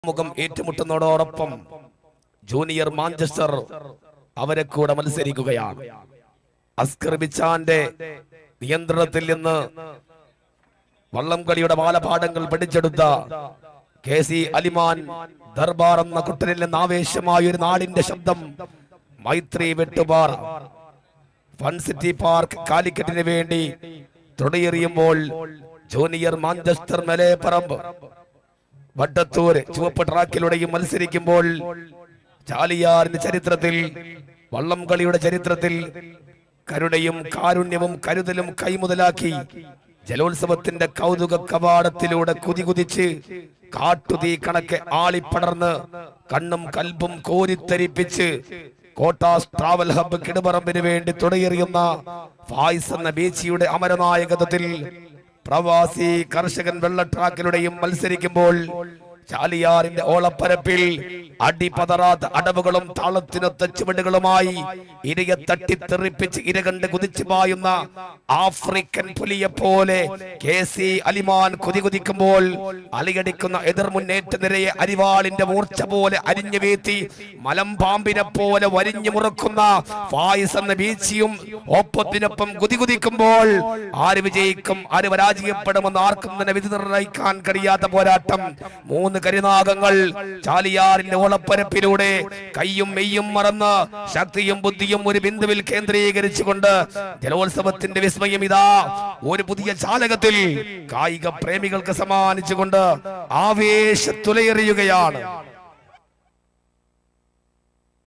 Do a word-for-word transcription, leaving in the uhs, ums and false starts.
മുഖം ഏറ്റുമുട്ടുന്നതോടൊപ്പം junior Manchester അവരെ കൂടെ മത്സരിക്കുകയാണ്. അസ്കർ ബിച്ചാന്റെ നിയന്ത്രണത്തിൽ നിന്ന് വള്ളംകളിയുടെ ബാലപാഠങ്ങൾ പഠിച്ചെടുത്ത കെ സി അലിമാൻ ദർബാർ എന്ന കുട്ടനിൽ നിന്ന് ആവേശമായ ഒരു നാടിന്റെ ശബ്ദം Maithri Vettupara fun city park കാലിക്കറ്റിന് വേണ്ടി തുടയെറിയുമ്പോൾ ജൂനിയർ മാഞ്ചസ്റ്റർ മലയപ്പറമ്പ് വട്ടത്തൂർ ചുവപ്പ് ട്രാക്കിലൂടെയും മത്സരിക്കുമ്പോൾ ചാലിയാറിന്റെ ചരിത്രത്തിൽ വള്ളംകളിയുടെ ചരിത്രത്തിൽ കരുണയും കാരുണ്യവും കരുതലും കൈമുതലാക്കി ജലോത്സവത്തിന്റെ കൗതുക കവാടത്തിലൂടെ കുതികുതിച്ച് കാട്ടുതീ കണക്കെ ആളിപ്പടർന്ന് കണ്ണും കൽബും കോരിത്തരിപ്പിച്ച് കോട്ടാസ് ട്രാവൽ ഹബ്ബ് കിടുപറമ്പിന് വേണ്ടി തുടയെറിയുന്ന ഫായിസ് എന്ന ബീച്ചിയുടെ അമരനായകത്വത്തിൽ പ്രവാസി കർഷകൻ വെള്ള ട്രാക്കിലൂടെയും മത്സരിക്കുമ്പോൾ ചാലിയാറിന്റെ ഓളപ്പരപ്പിൽ അടിപതറാത്ത അടവുകളും താളത്തിനൊത്ത ചുവടുകളുമായി ഇരയെ തട്ടിത്തെറിപ്പിച്ച് ഇര കണ്ട് കുതിച്ചു പായുന്ന ആഫ്രിക്കൻ പുലിയെ പോലെ കെ സി അലിമാൻ കുതികുതിക്കുമ്പോൾ അലിയടിക്കുന്ന എതിർ മുന്നേറ്റ നിരയെ അരിവാളിന്റെ മൂർച്ച പോലെ അരിഞ്ഞു വീഴ്ത്തി മലമ്പാമ്പിനെ പോലെ വരിഞ്ഞു മുറക്കുന്ന ഫായിസ് എന്ന ബീച്ചിയും ഒപ്പത്തിനൊപ്പം കുതികുതിക്കുമ്പോൾ ആര് വിജയിക്കും ആര് പരാജയപ്പെടുമെന്ന് ആർക്കും തന്നെ വിധി നിർണ്ണയിക്കാൻ കഴിയാത്ത പോരാട്ടം. മൂന്ന് കരിനാഗങ്ങൾ ചാലിയാറിന്റെ ഓളപ്പരപ്പിലൂടെ കയ്യും മെയ്യും മറന്ന് ശക്തിയും ബുദ്ധിയും ഒരു ബിന്ദുവിൽ കേന്ദ്രീകരിച്ചുകൊണ്ട് ജലോത്സവത്തിന്റെ വിസ്മയം ഇതാ ഒരു പുതിയ ചാലകത്തിൽ കായിക പ്രേമികൾക്ക് സമ്മാനിച്ചുകൊണ്ട് ആവേശത്തുലയെറിയുകയാണ്.